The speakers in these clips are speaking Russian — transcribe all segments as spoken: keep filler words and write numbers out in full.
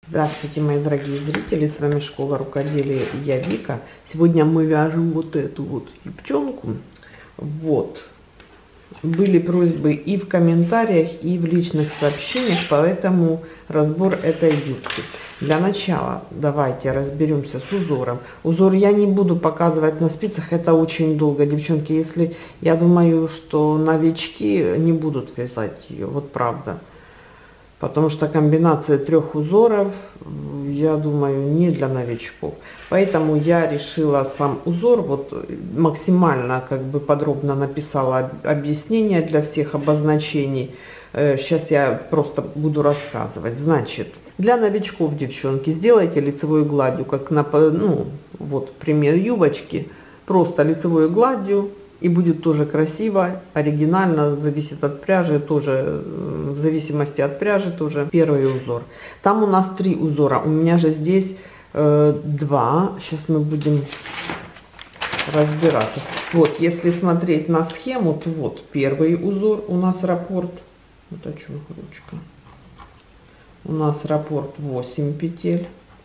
Здравствуйте, мои дорогие зрители, с вами Школа Рукоделия и я Вика. Сегодня мы вяжем вот эту вот юбчонку. Вот. Были просьбы и в комментариях, и в личных сообщениях, поэтому разбор этой юбки. Для начала давайте разберемся с узором. Узор я не буду показывать на спицах, это очень долго, девчонки. Если я думаю, что новички не будут вязать ее, вот правда. Потому что комбинация трех узоров, я думаю, не для новичков. Поэтому я решила сам узор, вот максимально как бы подробно написала объяснение для всех обозначений. Сейчас я просто буду рассказывать. Значит, для новичков, девчонки, сделайте лицевой гладью, как на, ну, вот пример юбочки, просто лицевой гладью. И будет тоже красиво, оригинально, зависит от пряжи, тоже в зависимости от пряжи тоже первый узор. Там у нас три узора, у меня же здесь э, два, сейчас мы будем разбираться. Вот, если смотреть на схему, то вот первый узор у нас раппорт, вот о чем ручка, у нас раппорт восемь петель,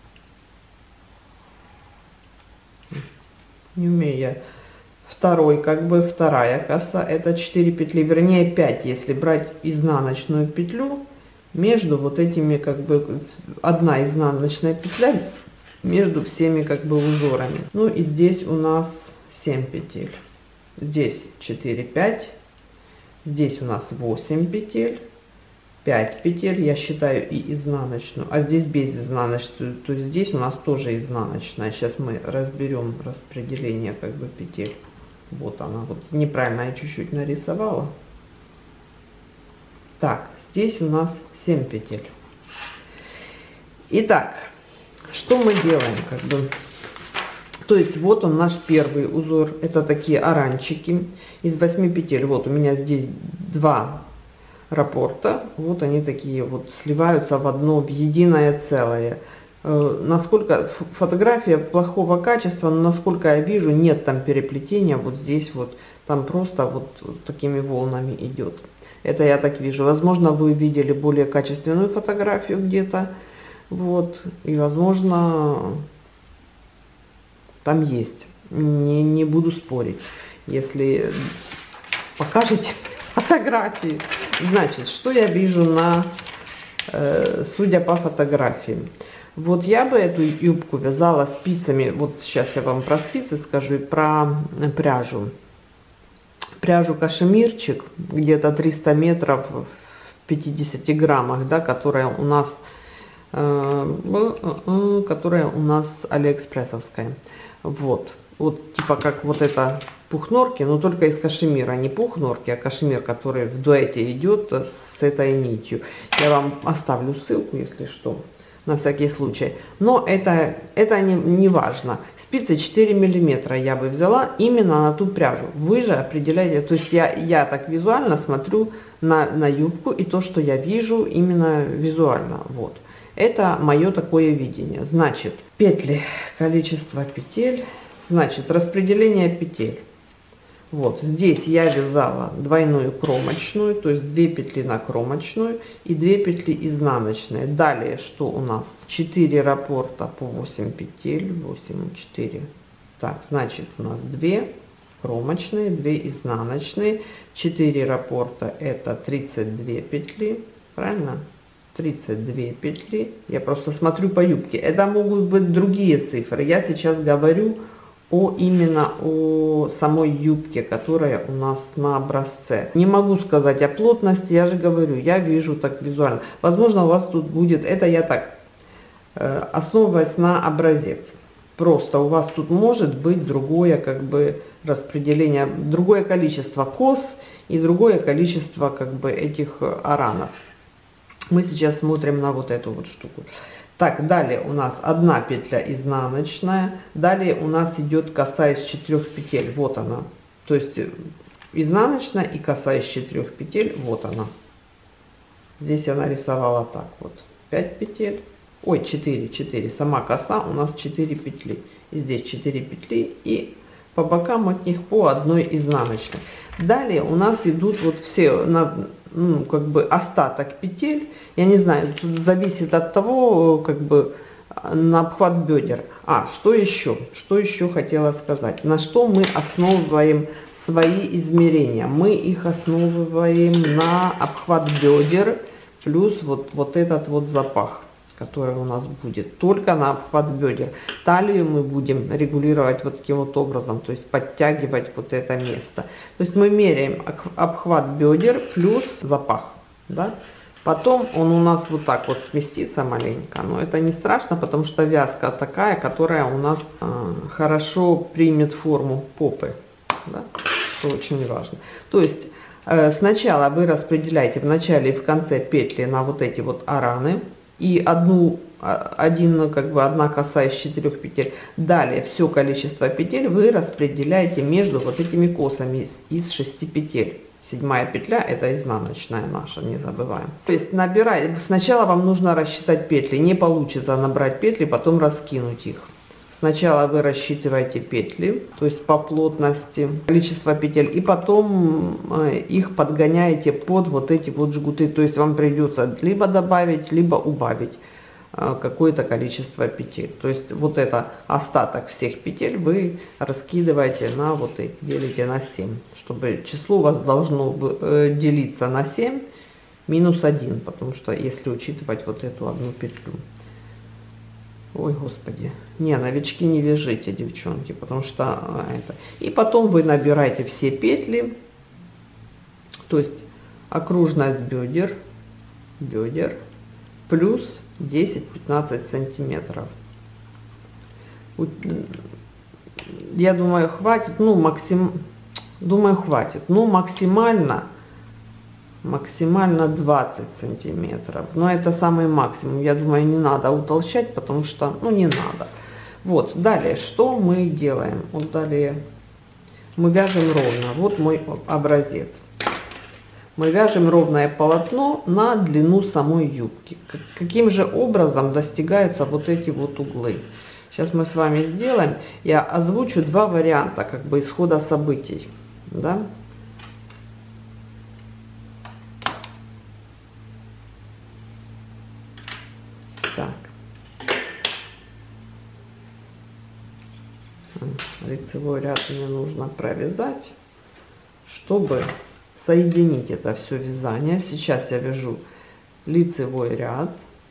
не умею я. Второй, как бы вторая коса, это четыре петли, вернее пять, если брать изнаночную петлю между вот этими, как бы одна изнаночная петля между всеми как бы узорами. Ну и здесь у нас семь петель, здесь четыре пять, здесь у нас восемь петель, пять петель, я считаю и изнаночную, а здесь без изнаночной, то есть здесь у нас тоже изнаночная. Сейчас мы разберем распределение как бы петель. Вот она, вот неправильно я чуть-чуть нарисовала. Так, здесь у нас семь петель. Итак, что мы делаем, как бы? То есть вот он наш первый узор, это такие оранчики из восьми петель. Вот у меня здесь два раппорта, вот они такие вот сливаются в одно, в единое целое. Насколько фотография плохого качества, но насколько я вижу, нет там переплетения вот здесь вот, там просто вот такими волнами идет. Это я так вижу. Возможно, вы видели более качественную фотографию где-то, вот, и возможно там есть. Не, не буду спорить. Если покажете фотографии, значит, что я вижу на, э, судя по фотографии. Вот я бы эту юбку вязала спицами, вот сейчас я вам про спицы скажу и про пряжу. Пряжу кашемирчик, где-то триста метров в пятидесяти граммах, да, которая у нас, э, которая у нас алиэкспрессовская. Вот, вот типа как вот это пух-норки, но только из кашемира, не пух-норки, а кашемир, который в дуэте идет с этой нитью. Я вам оставлю ссылку, если что, на всякий случай. Но это, это не, не важно. Спицы четыре миллиметра я бы взяла именно на ту пряжу. Вы же определяете, то есть я, я так визуально смотрю на, на юбку, и то, что я вижу именно визуально. Вот. Это мое такое видение. Значит, петли, количество петель, значит, распределение петель. Вот здесь я вязала двойную кромочную, то есть две петли на кромочную и две петли изнаночные. Далее что у нас? четыре раппорта по восемь петель, восемь, четыре. Так, значит у нас две кромочные, две изнаночные, четыре раппорта это тридцать две петли, правильно? тридцать две петли. Я просто смотрю по юбке. Это могут быть другие цифры. Я сейчас говорю о именно о самой юбке, которая у нас на образце. Не могу сказать о плотности, я же говорю, я вижу так визуально. Возможно, у вас тут будет, это я так э, основываясь на образец. Просто у вас тут может быть другое как бы распределение, другое количество кос и другое количество как бы этих аранов. Мы сейчас смотрим на вот эту вот штуку. Так, далее у нас одна петля изнаночная, далее у нас идет коса из четырех петель, вот она, то есть изнаночная и коса из четырех петель, вот она. Здесь я нарисовала так вот, пять петель, ой, четыре, четыре, сама коса у нас четыре петли, и здесь четыре петли, и по бокам от них по одной изнаночной. Далее у нас идут вот все, на, ну, как бы остаток петель, я не знаю, тут зависит от того, как бы на обхват бедер. А, что еще? Что еще хотела сказать? На что мы основываем свои измерения? Мы их основываем на обхват бедер плюс вот, вот этот вот запах, который у нас будет. Только на обхват бедер. Талию мы будем регулировать вот таким вот образом, то есть подтягивать вот это место. То есть мы меряем обхват бедер плюс запах, да? Потом он у нас вот так вот сместится маленько, но это не страшно, потому что вязка такая, которая у нас э, хорошо примет форму попы, да? Что очень важно. То есть э, сначала вы распределяете в начале и в конце петли на вот эти вот араны и одну, один, как бы одна коса из четырех петель. Далее все количество петель вы распределяете между вот этими косами из, из шести петель. Седьмая петля это изнаночная наша, не забываем. То есть набирай, сначала вам нужно рассчитать петли, не получится набрать петли, потом раскинуть их. Сначала вы рассчитываете петли, то есть по плотности, количество петель, и потом их подгоняете под вот эти вот жгуты. То есть вам придется либо добавить, либо убавить какое-то количество петель. То есть вот это остаток всех петель вы раскидываете на вот эти, делите на семь, чтобы число у вас должно делиться на семь минус один, потому что если учитывать вот эту одну петлю. Ой, господи, не, новички не вяжите, девчонки, потому что это. И потом вы набираете все петли, то есть окружность бедер, бедер плюс десять-пятнадцать сантиметров. Я думаю, хватит, ну, максим, думаю, хватит, ну, максимально, максимально двадцать сантиметров. Но это самый максимум. Я думаю, не надо утолщать, потому что, ну, не надо. Вот, далее, что мы делаем? Вот далее мы вяжем ровно. Вот мой образец. Мы вяжем ровное полотно на длину самой юбки. Каким же образом достигаются вот эти вот углы? Сейчас мы с вами сделаем. Я озвучу два варианта как бы исхода событий. Да? Так. Лицевой ряд мне нужно провязать, чтобы соединить это все вязание. Сейчас я вяжу лицевой ряд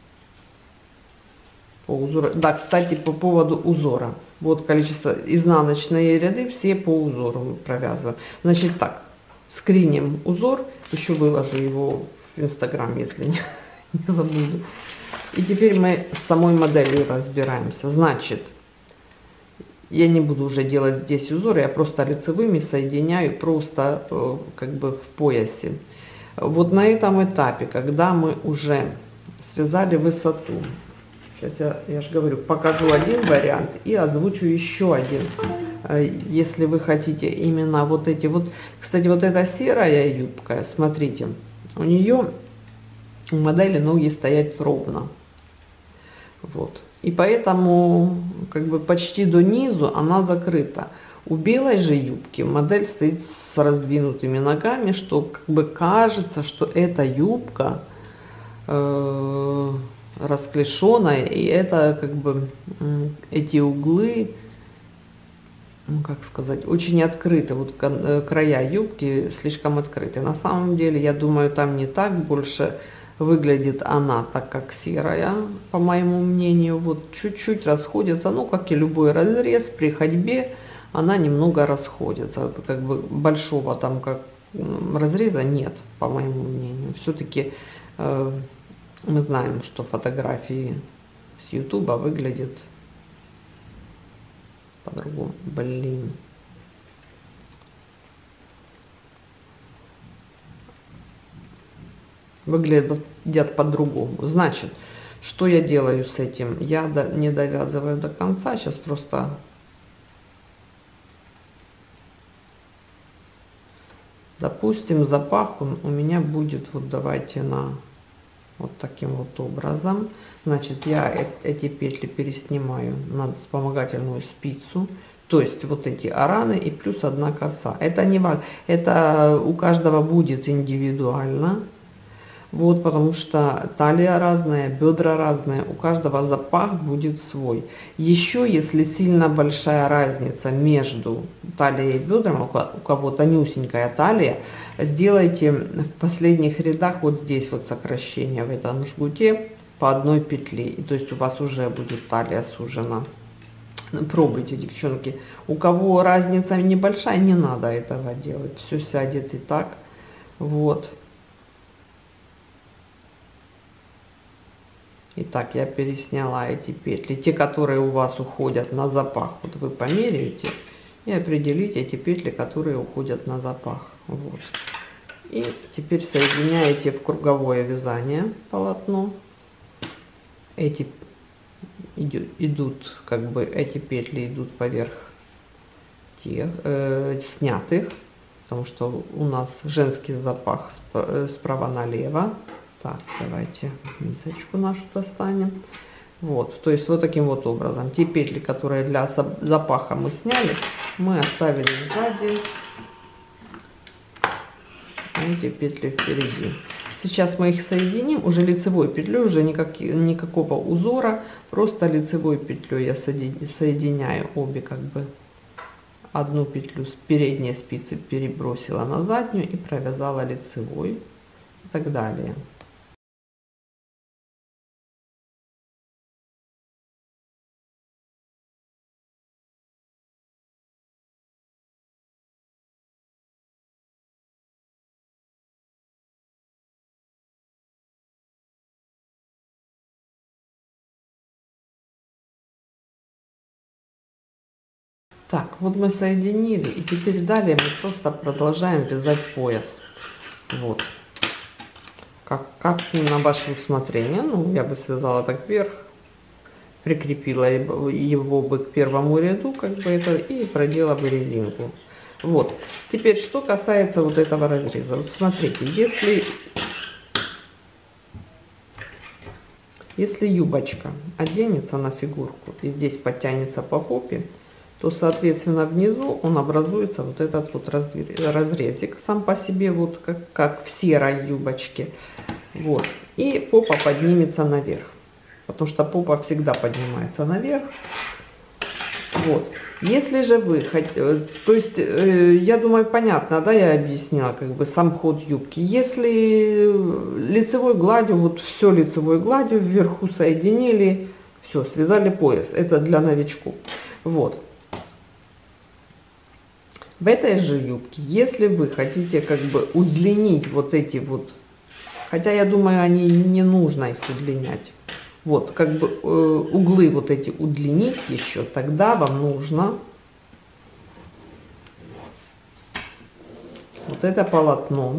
по узору. Да, кстати, по поводу узора. Вот количество, изнаночные ряды все по узору провязываем. Значит так, скриним узор, еще выложу его в Инстаграм, если не, не забуду. И теперь мы с самой моделью разбираемся. Значит, я не буду уже делать здесь узоры, я просто лицевыми соединяю просто э, как бы в поясе. Вот на этом этапе, когда мы уже связали высоту, сейчас я, я же говорю, покажу один вариант и озвучу еще один. Э, если вы хотите именно вот эти вот, кстати, вот эта серая юбка, смотрите, у нее у модели ноги стоят ровно. Вот. И поэтому как бы почти до низу она закрыта. У белой же юбки модель стоит с раздвинутыми ногами, что как бы кажется, что эта юбка э, расклешенная, и это как бы э, эти углы, ну, как сказать, очень открыты. Вот края юбки слишком открыты. На самом деле, я думаю, там не так, больше выглядит она так, как серая, по моему мнению, вот чуть-чуть расходится, ну, как и любой разрез, при ходьбе она немного расходится, как бы большого там как разреза нет, по моему мнению. Все-таки э, мы знаем, что фотографии с ютуба выглядят по-другому. Блин. Выглядят по-другому. Значит, что я делаю с этим? Я до, не довязываю до конца. Сейчас просто допустим, запах он у меня будет, вот давайте на вот таким вот образом. Значит, я эти петли переснимаю на вспомогательную спицу. То есть вот эти араны и плюс одна коса. Это не важно, это у каждого будет индивидуально. Вот, потому что талия разная, бедра разные, у каждого запах будет свой. Еще, если сильно большая разница между талией и бедрами, у кого-то нюсенькая талия, сделайте в последних рядах вот здесь вот сокращение в этом жгуте по одной петле. И то есть у вас уже будет талия сужена. Пробуйте, девчонки. У кого разница небольшая, не надо этого делать. Все сядет и так. Вот. Итак, я пересняла эти петли, те, которые у вас уходят на запах. Вот вы померяете и определите эти петли, которые уходят на запах. Вот. И теперь соединяете в круговое вязание полотно. Эти идут, идут как бы эти петли идут поверх тех э, снятых, потому что у нас женский запах справа налево. Так, давайте ниточку нашу достанем. Вот, то есть вот таким вот образом. Те петли, которые для запаха мы сняли, мы оставили сзади. Эти петли впереди. Сейчас мы их соединим уже лицевой петлей, уже никак, никакого узора, просто лицевой петлей я соединяю обе, как бы одну петлю с передней спицы перебросила на заднюю и провязала лицевой и так далее. Так, вот мы соединили, и теперь далее мы просто продолжаем вязать пояс. Вот. Как, как на ваше усмотрение. Ну, я бы связала так вверх, прикрепила его бы к первому ряду, как бы это, и продела бы резинку. Вот. Теперь, что касается вот этого разреза. Вот смотрите, если, если юбочка оденется на фигурку и здесь подтянется по попе, то, соответственно, внизу он образуется вот этот вот разрезик сам по себе, вот как, как в серой юбочке. Вот. И попа поднимется наверх, потому что попа всегда поднимается наверх. Вот. Если же вы хотите, то есть, э, я думаю, понятно, да, я объяснила, как бы сам ход юбки. Если лицевой гладью, вот все лицевой гладью, вверху соединили, все, связали пояс. Это для новичков. Вот. В этой же юбке, если вы хотите как бы удлинить вот эти вот, хотя я думаю, они не нужно их удлинять, вот как бы э, углы вот эти удлинить еще, тогда вам нужно вот это полотно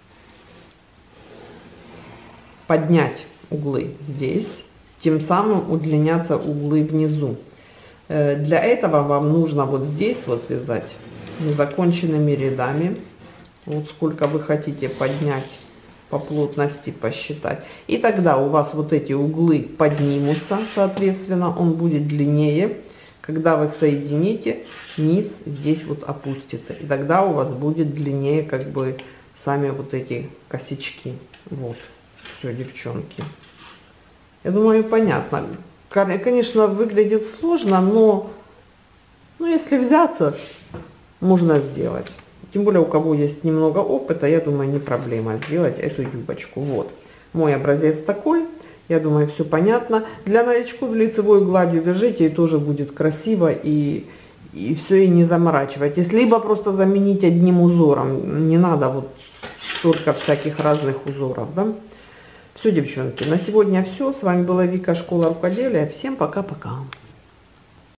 поднять углы здесь, тем самым удлинятся углы внизу. Э, для этого вам нужно вот здесь вот вязать незаконченными рядами, вот сколько вы хотите поднять по плотности, посчитать, и тогда у вас вот эти углы поднимутся, соответственно он будет длиннее. Когда вы соедините, низ здесь вот опустится, и тогда у вас будет длиннее как бы сами вот эти косячки. Вот, все, девчонки, я думаю, понятно. Конечно, выглядит сложно, но ну, если взяться, можно сделать. Тем более, у кого есть немного опыта, я думаю, не проблема сделать эту юбочку. Вот, мой образец такой. Я думаю, все понятно. Для новичков лицевой гладью вяжите, и тоже будет красиво, и, и все, и не заморачивайтесь. Либо просто заменить одним узором. Не надо вот столько всяких разных узоров, да? Все, девчонки, на сегодня все. С вами была Вика, Школа Рукоделия. Всем пока-пока.